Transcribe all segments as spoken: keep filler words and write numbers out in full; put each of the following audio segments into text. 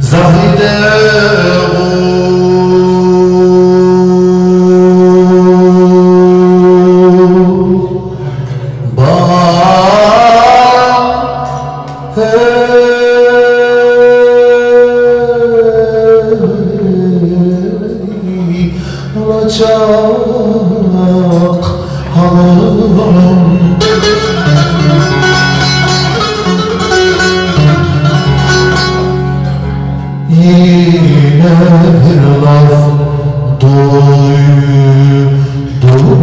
Zahide olacak halım. Yine bir laf duydum,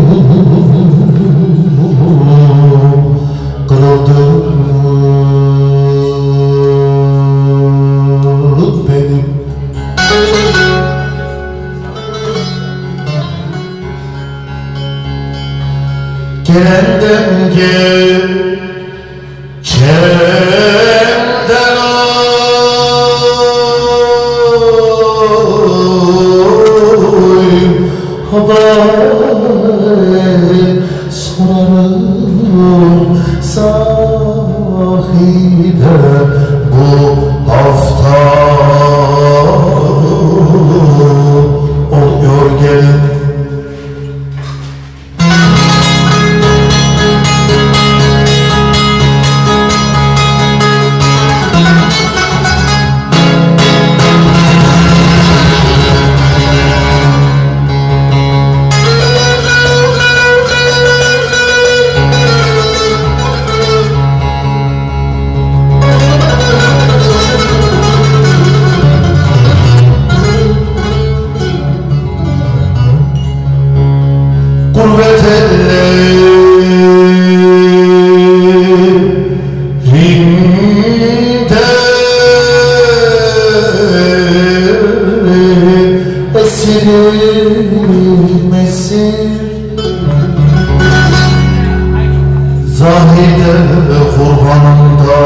kırıldım benim. Gelenden geçenden oy haber sorarım sahide bu hafta oluyor gelin. Gurbet ellerinde esirim esir, Zahide kurbanında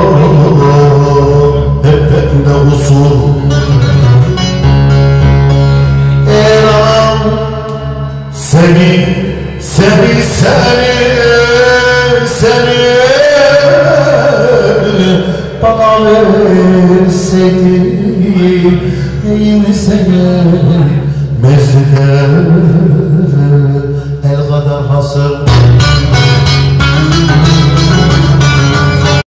hep bende huzur. Eğer seni, seni, seni, seni bana verseydi neyimi sevmezdi.